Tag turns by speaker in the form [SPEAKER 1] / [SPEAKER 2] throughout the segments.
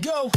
[SPEAKER 1] go.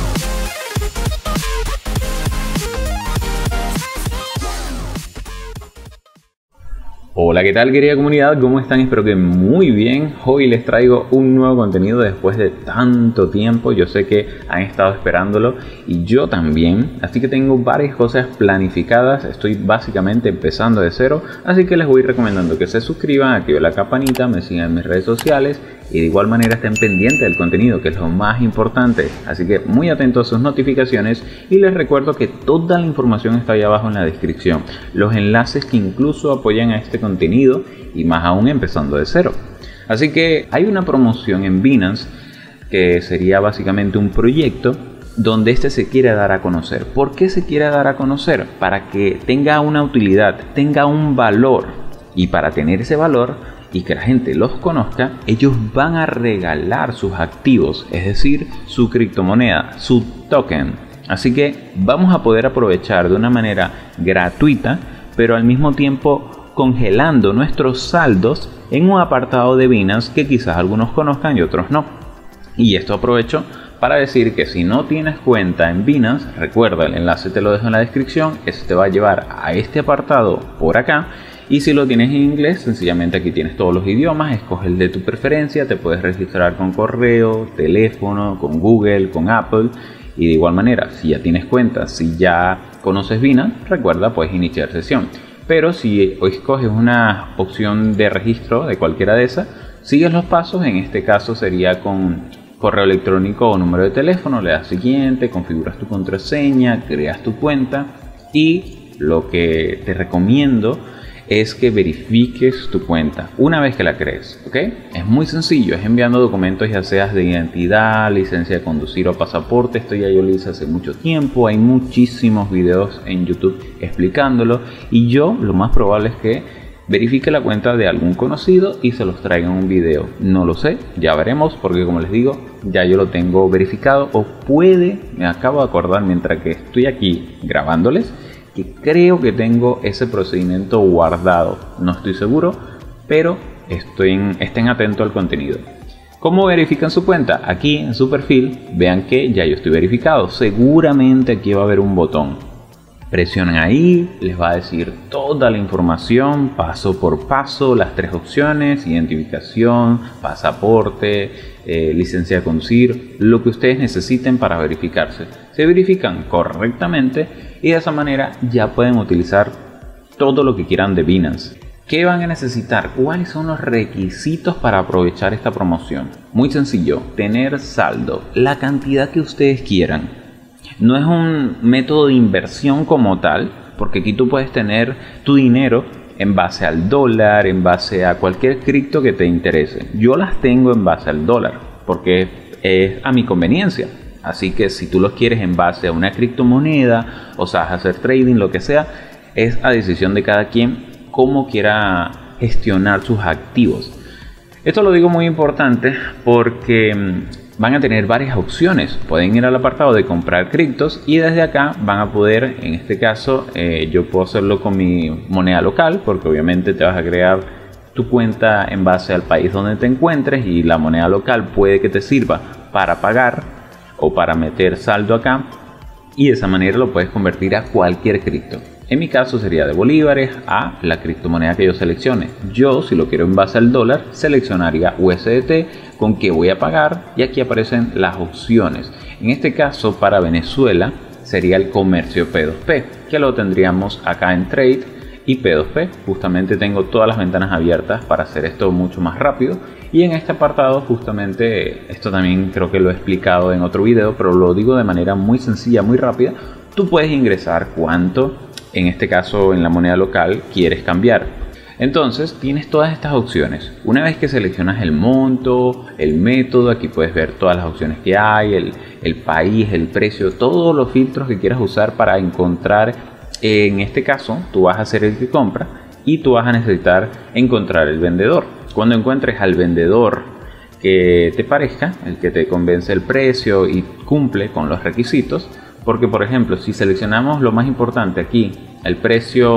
[SPEAKER 2] Hola, ¿qué tal querida comunidad? ¿Cómo están? Espero que muy bien. Hoy les traigo un nuevo contenido después de tanto tiempo. Yo sé que han estado esperándolo y yo también. Así que tengo varias cosas planificadas. Estoy básicamente empezando de cero. Así que les voy recomendando que se suscriban, activen la campanita, me sigan en mis redes sociales. Y de igual manera estén pendientes del contenido, que es lo más importante. Así que muy atentos a sus notificaciones. Y les recuerdo que toda la información está ahí abajo en la descripción. Los enlaces que incluso apoyan a este contenido y más aún empezando de cero. Así que hay una promoción en Binance que sería básicamente un proyecto donde este se quiere dar a conocer. ¿Por qué se quiere dar a conocer? Para que tenga una utilidad, tenga un valor. Y para tener ese valor y que la gente los conozca, ellos van a regalar sus activos, es decir, su criptomoneda, su token. Así que vamos a poder aprovechar de una manera gratuita, pero al mismo tiempo congelando nuestros saldos en un apartado de Binance que quizás algunos conozcan y otros no. Y esto aprovecho para decir que si no tienes cuenta en Binance, recuerda, el enlace te lo dejo en la descripción, eso te va a llevar a este apartado por acá. Y si lo tienes en inglés, sencillamente aquí tienes todos los idiomas, escoge el de tu preferencia, te puedes registrar con correo, teléfono, con Google, con Apple. Y de igual manera, si ya tienes cuenta, si ya conoces Binance, recuerda, puedes iniciar sesión. Pero si escoges una opción de registro de cualquiera de esas, sigues los pasos. En este caso sería con correo electrónico o número de teléfono, le das siguiente, configuras tu contraseña, creas tu cuenta y lo que te recomiendo es que verifiques tu cuenta una vez que la crees, ¿ok? Es muy sencillo, es enviando documentos ya seas de identidad, licencia de conducir o pasaporte. Esto ya yo lo hice hace mucho tiempo, hay muchísimos videos en YouTube explicándolo y yo lo más probable es que verifique la cuenta de algún conocido y se los traiga en un video. No lo sé, ya veremos, porque como les digo, ya yo lo tengo verificado o puede, me acabo de acordar mientras que estoy aquí grabándoles, que creo que tengo ese procedimiento guardado. No estoy seguro, pero estén atentos al contenido. ¿Cómo verifican su cuenta? Aquí en su perfil, vean que ya yo estoy verificado. Seguramente aquí va a haber un botón. Presionan ahí, les va a decir toda la información, paso por paso, las tres opciones: identificación, pasaporte, licencia de conducir, lo que ustedes necesiten para verificarse. Se verifican correctamente y de esa manera ya pueden utilizar todo lo que quieran de Binance. ¿Qué van a necesitar? ¿Cuáles son los requisitos para aprovechar esta promoción? Muy sencillo, tener saldo, la cantidad que ustedes quieran. No es un método de inversión como tal, porque aquí tú puedes tener tu dinero en base al dólar, en base a cualquier cripto que te interese. Yo las tengo en base al dólar, porque es a mi conveniencia. Así que si tú los quieres en base a una criptomoneda, o sea, hacer trading, lo que sea, es a decisión de cada quien cómo quiera gestionar sus activos. Esto lo digo muy importante porque van a tener varias opciones. Pueden ir al apartado de comprar criptos y desde acá van a poder, en este caso, yo puedo hacerlo con mi moneda local, porque obviamente te vas a crear tu cuenta en base al país donde te encuentres y la moneda local puede que te sirva para pagar o para meter saldo acá y de esa manera lo puedes convertir a cualquier cripto. En mi caso sería de bolívares a la criptomoneda que yo seleccione. Yo, si lo quiero en base al dólar, seleccionaría USDT, con qué voy a pagar, y aquí aparecen las opciones. En este caso, para Venezuela, sería el comercio P2P, que lo tendríamos acá en Trade y P2P. Justamente tengo todas las ventanas abiertas para hacer esto mucho más rápido. Y en este apartado, justamente, esto también creo que lo he explicado en otro video, pero lo digo de manera muy sencilla, muy rápida. Tú puedes ingresar cuánto, en este caso en la moneda local, quieres cambiar. Entonces tienes todas estas opciones. Una vez que seleccionas el monto, el método, aquí puedes ver todas las opciones que hay, el país, el precio, todos los filtros que quieras usar para encontrar. En este caso tú vas a ser el que compra y tú vas a necesitar encontrar el vendedor. Cuando encuentres al vendedor que te parezca, el que te convence el precio y cumple con los requisitos, porque por ejemplo si seleccionamos lo más importante aquí, el precio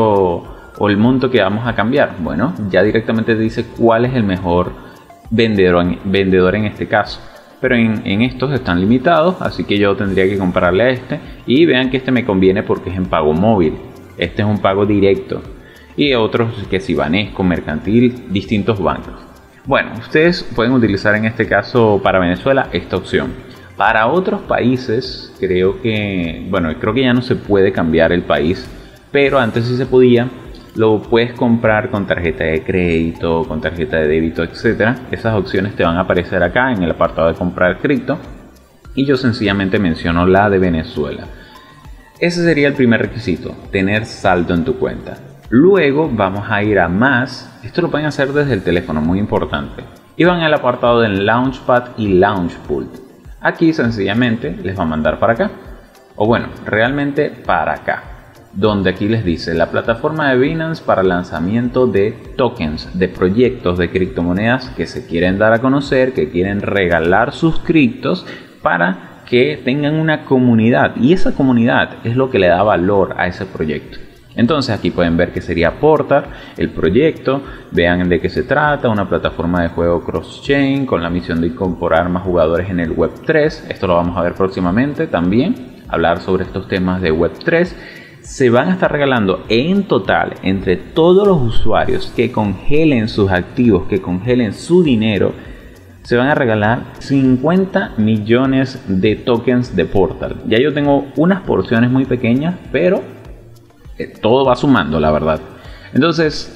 [SPEAKER 2] o el monto que vamos a cambiar, bueno, ya directamente te dice cuál es el mejor vendedor en este caso. pero en estos están limitados, así que yo tendría que comprarle a este. Y vean que este me conviene porque es en pago móvil, este es un pago directo, y otros que si Banesco, Mercantil, distintos bancos. Bueno, ustedes pueden utilizar en este caso para Venezuela esta opción. Para otros países creo que ya no se puede cambiar el país, pero antes sí se podía. Lo puedes comprar con tarjeta de crédito, con tarjeta de débito, etc. Esas opciones te van a aparecer acá en el apartado de comprar cripto. Y yo sencillamente menciono la de Venezuela. Ese sería el primer requisito, tener saldo en tu cuenta. Luego vamos a ir a más. Esto lo pueden hacer desde el teléfono, muy importante. Y van al apartado del Launchpad y Launchpool. Aquí sencillamente les va a mandar para acá. O bueno, realmente para acá. Donde aquí les dice la plataforma de Binance para lanzamiento de tokens, de proyectos de criptomonedas que se quieren dar a conocer, que quieren regalar sus criptos para que tengan una comunidad. Y esa comunidad es lo que le da valor a ese proyecto. Entonces aquí pueden ver que sería Portal, el proyecto, vean de qué se trata, una plataforma de juego cross-chain con la misión de incorporar más jugadores en el Web3. Esto lo vamos a ver próximamente también, hablar sobre estos temas de Web3. Se van a estar regalando en total entre todos los usuarios que congelen sus activos, que congelen su dinero, se van a regalar 50 millones de tokens de Portal. Ya yo tengo unas porciones muy pequeñas, pero todo va sumando, la verdad. Entonces,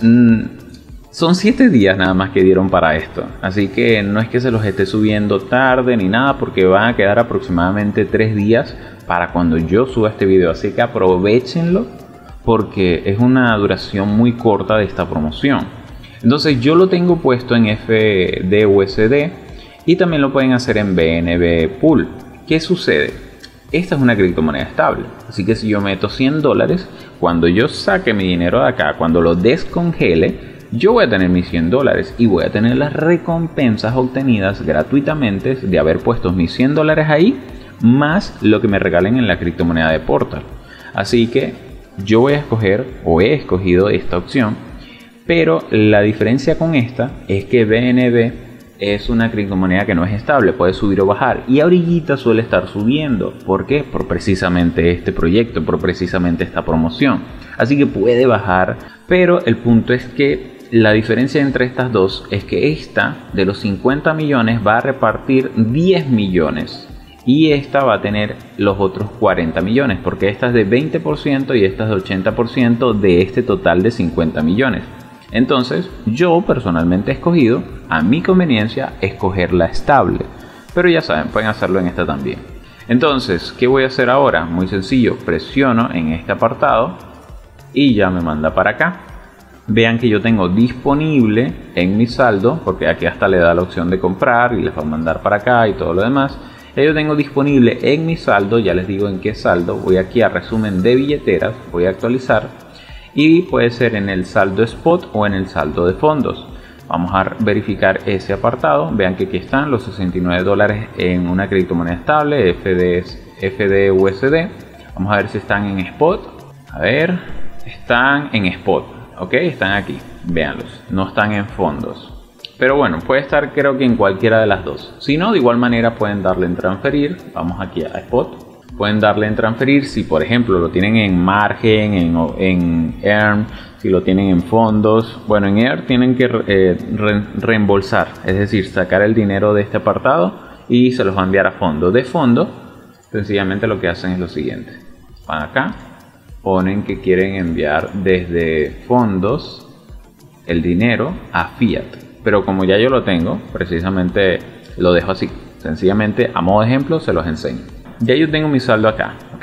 [SPEAKER 2] son 7 días nada más que dieron para esto. Así que no es que se los esté subiendo tarde ni nada, porque van a quedar aproximadamente 3 días para cuando yo suba este video. Así que aprovechenlo porque es una duración muy corta de esta promoción. Entonces yo lo tengo puesto en FDUSD y también lo pueden hacer en BNB Pool. ¿Qué sucede? Esta es una criptomoneda estable. Así que si yo meto $100, cuando yo saque mi dinero de acá, cuando lo descongele, yo voy a tener mis $100 y voy a tener las recompensas obtenidas gratuitamente de haber puesto mis $100 ahí, más lo que me regalen en la criptomoneda de Portal. Así que yo voy a escoger, o he escogido esta opción, pero la diferencia con esta es que BNB es una criptomoneda que no es estable, puede subir o bajar, y ahorita suele estar subiendo. ¿Por qué? Por precisamente este proyecto, por precisamente esta promoción. Así que puede bajar, pero el punto es que la diferencia entre estas dos es que esta de los 50 millones va a repartir 10 millones. Y esta va a tener los otros 40 millones, porque esta es de 20% y esta es de 80% de este total de 50 millones. Entonces, yo personalmente he escogido, a mi conveniencia, escoger la estable. Pero ya saben, pueden hacerlo en esta también. Entonces, ¿qué voy a hacer ahora? Muy sencillo, presiono en este apartado y ya me manda para acá. Vean que yo tengo disponible en mi saldo, porque aquí hasta le da la opción de comprar y les va a mandar para acá y todo lo demás. Yo tengo disponible en mi saldo, ya les digo en qué saldo. Voy aquí a resumen de billeteras, voy a actualizar y puede ser en el saldo spot o en el saldo de fondos. Vamos a verificar ese apartado. Vean que aquí están los $69 en una criptomoneda estable, FDUSD. Vamos a ver si están en spot. A ver, están en spot, ok, están aquí, véanlos, no están en fondos. Pero bueno, puede estar creo que en cualquiera de las dos. Si no, de igual manera pueden darle en transferir. Vamos aquí a Spot. Pueden darle en transferir si por ejemplo lo tienen en margen, en earn, si lo tienen en fondos. Bueno, en earn tienen que reembolsar, es decir, sacar el dinero de este apartado y se los va a enviar a fondo. De fondo, sencillamente lo que hacen es lo siguiente. Van acá, ponen que quieren enviar desde fondos el dinero a Fiat. Pero como ya yo lo tengo, precisamente lo dejo así. Sencillamente, a modo de ejemplo, se los enseño. Ya yo tengo mi saldo acá, ¿ok?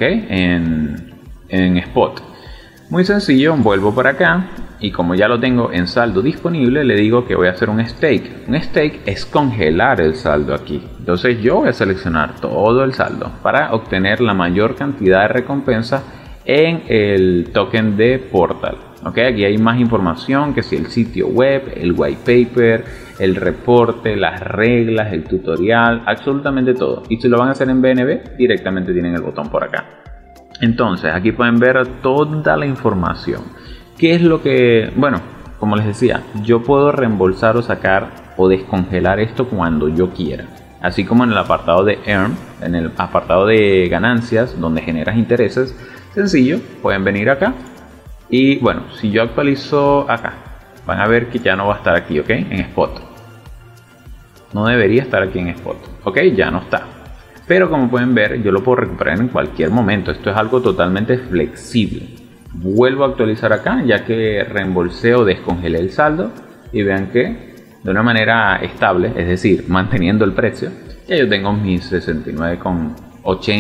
[SPEAKER 2] En Spot. Muy sencillo, vuelvo por acá. Y como ya lo tengo en saldo disponible, le digo que voy a hacer un stake. Un stake es congelar el saldo aquí. Entonces yo voy a seleccionar todo el saldo para obtener la mayor cantidad de recompensa en el token de Portal. Okay, aquí hay más información, que si el sitio web, el white paper, el reporte, las reglas, el tutorial, absolutamente todo. Y si lo van a hacer en BNB, directamente tienen el botón por acá. Entonces aquí pueden ver toda la información. ¿Qué es lo que, bueno, como les decía, yo puedo reembolsar o sacar o descongelar esto cuando yo quiera? así como en el apartado de Earn, en el apartado de ganancias, donde generas intereses, sencillo, pueden venir acá. Y bueno, si yo actualizo acá, van a ver que ya no va a estar aquí, ¿ok? En Spot. No debería estar aquí en Spot, ¿ok? Ya no está. Pero como pueden ver, yo lo puedo recuperar en cualquier momento. Esto es algo totalmente flexible. Vuelvo a actualizar acá, ya que reembolsé o descongelé el saldo. Y vean que de una manera estable, es decir, manteniendo el precio, ya yo tengo mis 69,80,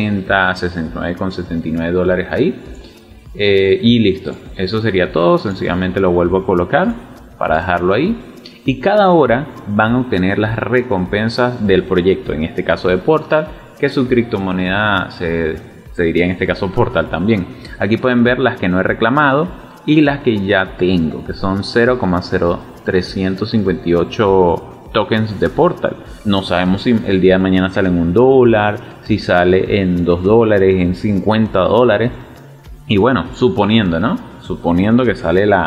[SPEAKER 2] 69,79 dólares ahí. Y listo, eso sería todo. Sencillamente lo vuelvo a colocar para dejarlo ahí. Y cada hora van a obtener las recompensas del proyecto, en este caso de Portal, que su criptomoneda se diría en este caso Portal también. Aquí pueden ver las que no he reclamado y las que ya tengo, que son 0,0358 tokens de Portal. No sabemos si el día de mañana sale en $1, si sale en $2, en $50. Y bueno, suponiendo, ¿no? Suponiendo que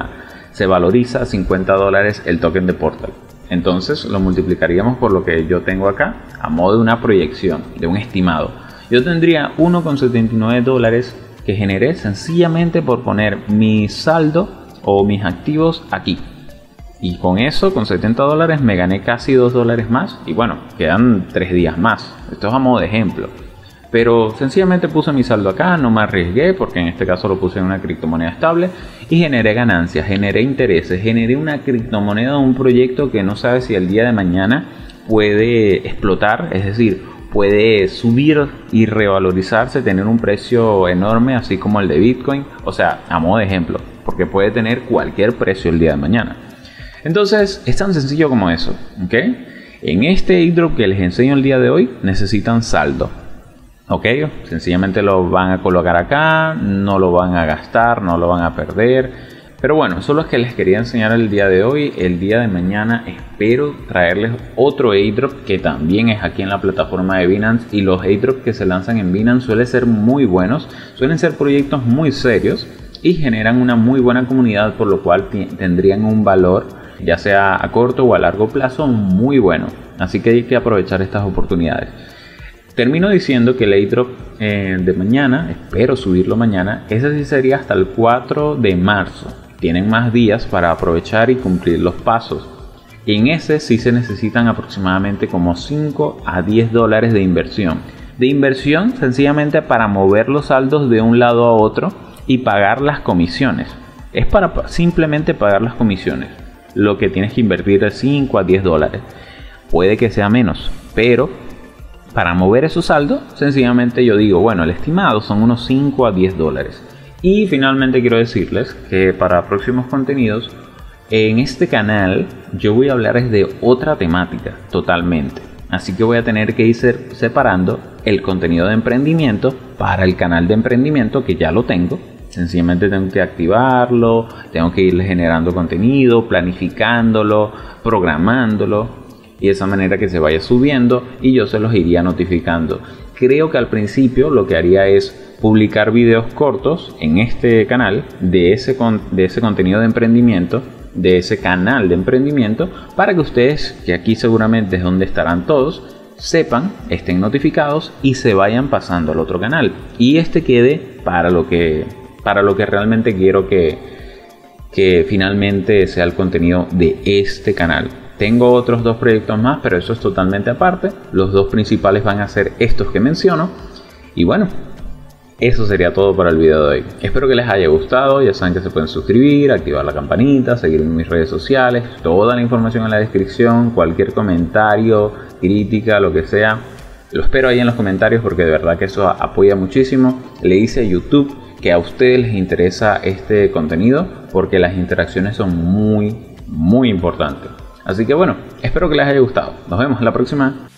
[SPEAKER 2] se valoriza a $50 el token de Portal. Entonces lo multiplicaríamos por lo que yo tengo acá, a modo de una proyección, de un estimado. Yo tendría 1,79 dólares que generé sencillamente por poner mi saldo o mis activos aquí. Y con eso, con 70 dólares, me gané casi $2 más. Y bueno, quedan 3 días más. Esto es a modo de ejemplo. Pero sencillamente puse mi saldo acá, no me arriesgué porque en este caso lo puse en una criptomoneda estable y generé ganancias, generé intereses, generé una criptomoneda de un proyecto que no sabe si el día de mañana puede explotar, es decir, puede subir y revalorizarse, tener un precio enorme así como el de Bitcoin, o sea, a modo de ejemplo, porque puede tener cualquier precio el día de mañana. Entonces es tan sencillo como eso, ¿ok? En este airdrop que les enseño el día de hoy necesitan saldo. Ok, sencillamente lo van a colocar acá, no lo van a gastar, no lo van a perder. Pero bueno, eso es lo que les quería enseñar el día de hoy. El día de mañana espero traerles otro airdrop que también es aquí en la plataforma de Binance. Y los airdrops que se lanzan en Binance suelen ser muy buenos, suelen ser proyectos muy serios y generan una muy buena comunidad, por lo cual tendrían un valor, ya sea a corto o a largo plazo, muy bueno. Así que hay que aprovechar estas oportunidades. Termino diciendo que el airdrop de mañana, espero subirlo mañana, ese sí sería hasta el 4 de marzo. Tienen más días para aprovechar y cumplir los pasos. En ese sí se necesitan aproximadamente como 5 a 10 dólares de inversión. De inversión sencillamente para mover los saldos de un lado a otro y pagar las comisiones. Es para simplemente pagar las comisiones. Lo que tienes que invertir es 5 a 10 dólares. Puede que sea menos, pero para mover esos saldos, sencillamente yo digo, bueno, el estimado son unos 5 a 10 dólares. Y finalmente quiero decirles que para próximos contenidos, en este canal yo voy a hablar de otra temática totalmente. Así que voy a tener que ir separando el contenido de emprendimiento para el canal de emprendimiento, que ya lo tengo. Sencillamente tengo que activarlo, tengo que ir generando contenido, planificándolo, programándolo. Y de esa manera que se vaya subiendo y yo se los iría notificando. Creo que al principio lo que haría es publicar videos cortos en este canal de ese contenido de emprendimiento, de ese canal de emprendimiento, para que ustedes, que aquí seguramente es donde estarán todos, sepan, estén notificados y se vayan pasando al otro canal. Y este quede para lo que realmente quiero que finalmente sea el contenido de este canal. Tengo otros 2 proyectos más, pero eso es totalmente aparte. Los 2 principales van a ser estos que menciono. Y bueno, eso sería todo para el video de hoy. Espero que les haya gustado. Ya saben que se pueden suscribir, activar la campanita, seguirme en mis redes sociales. Toda la información en la descripción. Cualquier comentario, crítica, lo que sea, lo espero ahí en los comentarios porque de verdad que eso apoya muchísimo. Le hice a YouTube que a ustedes les interesa este contenido porque las interacciones son muy importantes. Así que bueno, espero que les haya gustado. Nos vemos en la próxima.